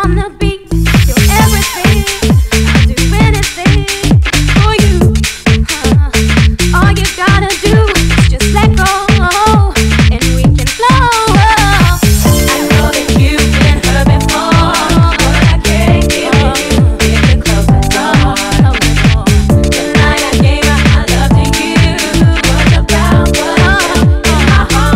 wanna be your everything. I'll do anything for you. All you gotta do is just let go, and we can flow. I know that you've been hurt before, but I can't give it you if you close the door. Tonight I gave my love to you. What about what my heart?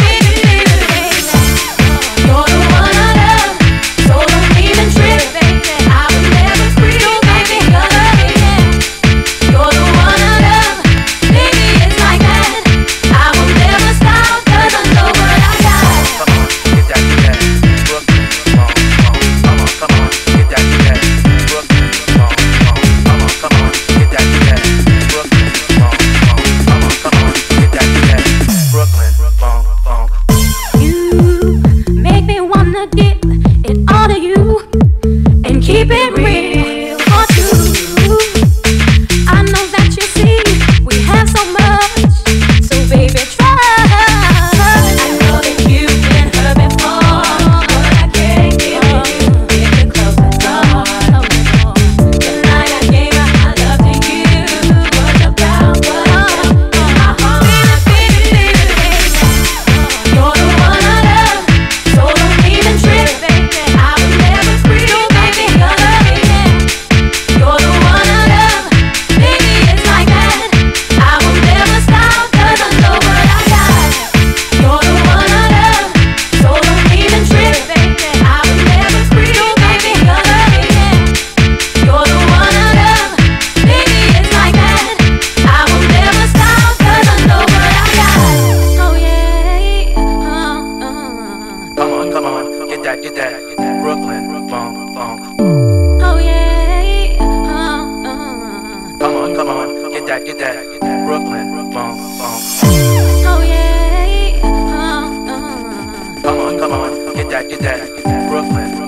You're the one I love, so don't even trip, baby. I will never quit, baby. You're the one I love, baby. It's like that. I will never stop, 'cause I know what I got. Come on, get that, Brooklyn, come on, come on, get that, Brooklyn, come on, come on, get that, Brooklyn, come on, get that, Brooklyn, You make me wanna give it all to you and keep it real for two. I know that you see we have so much, so baby try. I know that you've been hurt before, but I can't give it you if you close the door. Tonight I gave my love to you. What about what my heart? You're the one I love, so don't even trip, baby. I will never quit, baby. You're the one I love, baby. It's like that. I will never stop, 'cause I know what I got. You're the one I love, so don't even trip, baby. I will never quit, baby. You're the one I love, baby. It's like that. I will never stop, 'cause I know what I got. Oh yeah. come on, get that, Brooklyn, Oh yeah. come on, get that, Brooklyn, Oh yeah. come on, get that, Brooklyn.